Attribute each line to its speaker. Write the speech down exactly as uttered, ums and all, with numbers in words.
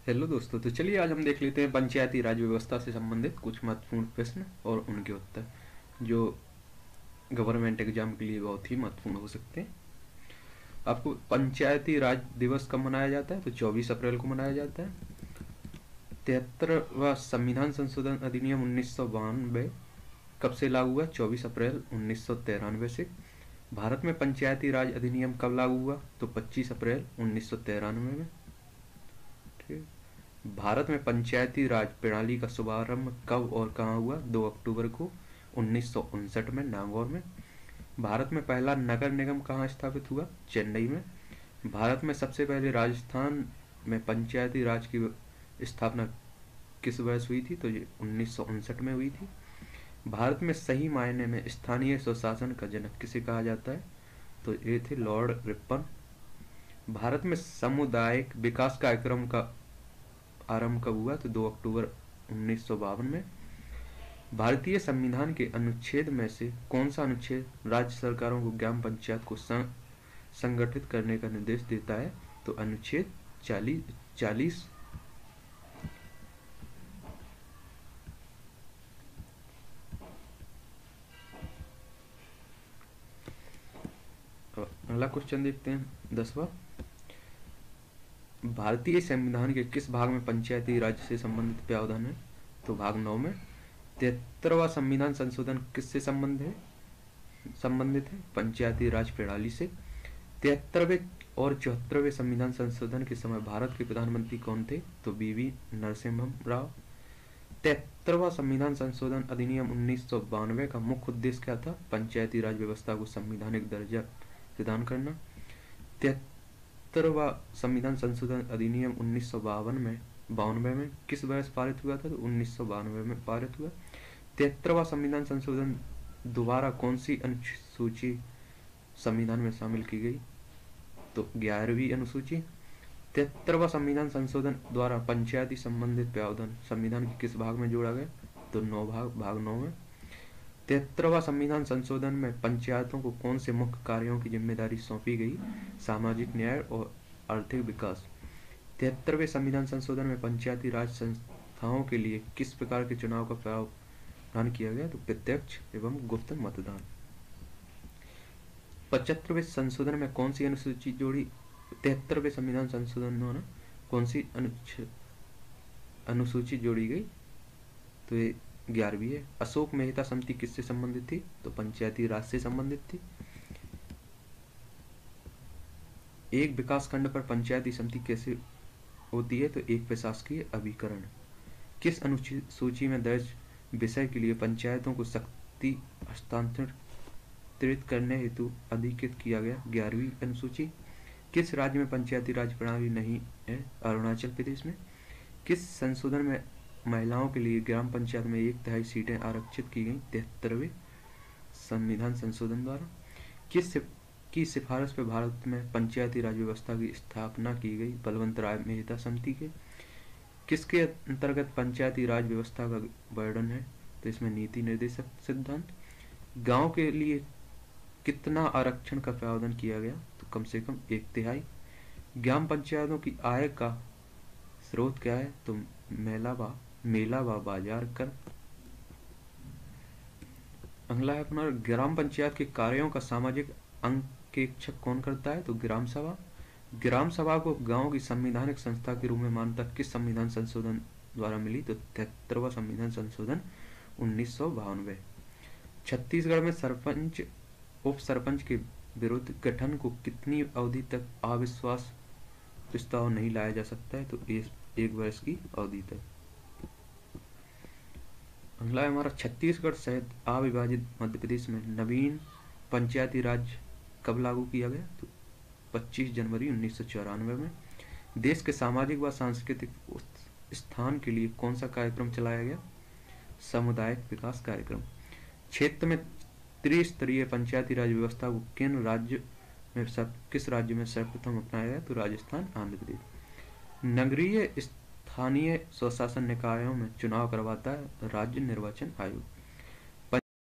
Speaker 1: Hello दोस्तों, तो चलिए आज हम देख लेते हैं पंचायती राज व्यवस्था से संबंधित कुछ महत्वपूर्ण प्रश्न और उनके उत्तर जो गवर्नमेंट एग्जाम के लिए बहुत ही महत्वपूर्ण हो सकते हैं। आपको पंचायती राज दिवस कब मनाया जाता है? तो चौबीस अप्रैल को मनाया जाता है। तिहत्तरवा संविधान संशोधन अधिनियम उन्नीस सौ बानवे कब से लागू हुआ? चौबीस अप्रैल उन्नीस सौ तिरानवे से। भारत में पंचायती राज अधिनियम कब लागू हुआ? तो पच्चीस अप्रैल उन्नीस सौ तिरानवे में। ठीक। भारत में पंचायती राज प्रणाली का शुभारंभ कब और कहाँ हुआ? दो अक्टूबर को उन्नीस सौ उनसठ में नागौर में। भारत में पहला नगर निगम कहाँ स्थापित हुआ? चेन्नई में। भारत में सबसे पहले राजस्थान में पंचायती राज की स्थापना किस वर्ष हुई थी? तो ये उन्नीस सौ उनसठ में हुई थी। भारत में सही मायने में स्थानीय स्वशासन का जनक किसे कहा जाता है? तो ये थे लॉर्ड रिपन। भारत में सामुदायिक विकास कार्यक्रम का आरंभ कब हुआ? तो दो अक्टूबर उन्नीस सौ बावन में। भारतीय संविधान के अनुच्छेद में से कौन सा अनुच्छेद राज्य सरकारों को ग्राम पंचायत को संगठित करने का निर्देश देता है? तो अनुच्छेद चालीस चालीस। अगला क्वेश्चन देखते हैं दसवा। भारतीय संविधान के किस भाग में पंचायती राज से संबंधित प्रावधान है? तो भाग नौ में। तिहत्तरवा संविधान संशोधन किससे संबंध है संबंधित है? पंचायती राज प्रणाली से। तिहत्तरवे और चौहत्तरवे संविधान संशोधन के समय भारत के प्रधानमंत्री कौन थे? तो बीवी नरसिम्हा राव। तिहत्तरवा संविधान संशोधन अधिनियम उन्नीस सौ बानवे का मुख्य उद्देश्य क्या था? पंचायती राज व्यवस्था को संवैधानिक दर्जा प्रदान करना। तिहत्तरवा संविधान संशोधन अधिनियम उन्नीस सौ बावन में बानवे में किस वर्ष पारित हुआ था? तो उन्नीस सौ बानवे में पारित हुआ। तिहत्तरवा संविधान संशोधन दोबारा कौन सी अनुसूची संविधान में शामिल की गई? तो ग्यारहवीं अनुसूची। तिहत्तरवा संविधान संशोधन द्वारा पंचायती संबंधित प्रावधान संविधान के किस भाग में जोड़ा गया? तो नौ भाग भाग नौ में। तिहत्तरवा संविधान संशोधन में पंचायतों को कौन से मुख्य कार्यों की जिम्मेदारी सौंपी गई? सामाजिक न्याय और आर्थिक विकास। तिहत्तरवें संविधान संशोधन में पंचायती राज संस्थाओं के लिए किस प्रकार के चुनाव का प्रावधान किया गया? तो प्रत्यक्ष एवं गुप्त मतदान। पचहत्तरवें संशोधन में कौन सी अनुसूची जोड़ी तिहत्तरवें संविधान संशोधन द्वारा कौन सी अनुसूची जोड़ी गई? तो ये ग्यारहवीं है। अशोक मेहता समिति किससे संबंधित थी? तो पंचायती राज से संबंधित थी। एक विकास खंड पर पंचायती समिति कैसे होती है? तो एक प्रशासकीय अभिकरण। किस अनुसूची में दर्ज विषय के लिए पंचायतों को शक्ति हस्तांतरित करने हेतु अधिकृत किया गया? ग्यारहवीं अनुसूची। किस राज्य में पंचायती राज प्रणाली नहीं है? अरुणाचल प्रदेश में। किस संशोधन में महिलाओं के लिए ग्राम पंचायत में एक तिहाई सीटें आरक्षित की गई? तिहत्तरवें संविधान संशोधन द्वारा। किस की सिफारिश पर भारत में पंचायती राज व्यवस्था की स्थापना की गई? बलवंत राय मेहता समिति के। किसके अंतर्गत पंचायती राज व्यवस्था का वर्णन है? तो इसमें नीति निर्देशक सिद्धांत। गांव के लिए कितना आरक्षण का प्रावधान किया गया? तो कम से कम एक तिहाई। ग्राम पंचायतों की आय का स्रोत क्या है? तो मेला व मेला व बाजार कर। अगला है अपना ग्राम पंचायत के कार्यों का सामाजिक अंकेक्षक कौन करता है? तो ग्राम सभा। ग्राम सभा को गांव की संवैधानिक संस्था के रूप में मान्यता किस संविधान संशोधन द्वारा मिली? तो तिहत्तरवा संविधान संशोधन उन्नीस सौ बानवे। छत्तीसगढ़ में सरपंच उप सरपंच के विरुद्ध गठन को कितनी अवधि तक अविश्वास प्रस्ताव नहीं लाया जा सकता है? तो एक वर्ष की अवधि तक। अगला है हमारा छत्तीसगढ़ सहित अविभाजित मध्य प्रदेश में नवीन पंचायती राज कब लागू किया गया? तो पच्चीस जनवरी उन्नीस सौ चौरानवे में। देश के सामाजिक व सांस्कृतिक स्थान के लिए कौन सा कार्यक्रम चलाया गया? सामुदायिक विकास कार्यक्रम। क्षेत्र में त्रिस्तरीय पंचायती राज व्यवस्था को किन राज्य में सब किस राज्य में सर्वप्रथम अपनाया गया? तो राजस्थान, आंध्र प्रदेश। नगरीय स्थानीय स्वशासन निकायों में चुनाव करवाता है राज्य निर्वाचन आयोग।